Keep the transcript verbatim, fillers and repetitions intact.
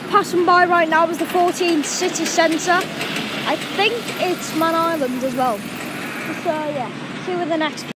passing by right now is the fourteenth city centre. I think it's Man Island as well. So yeah, see you with the next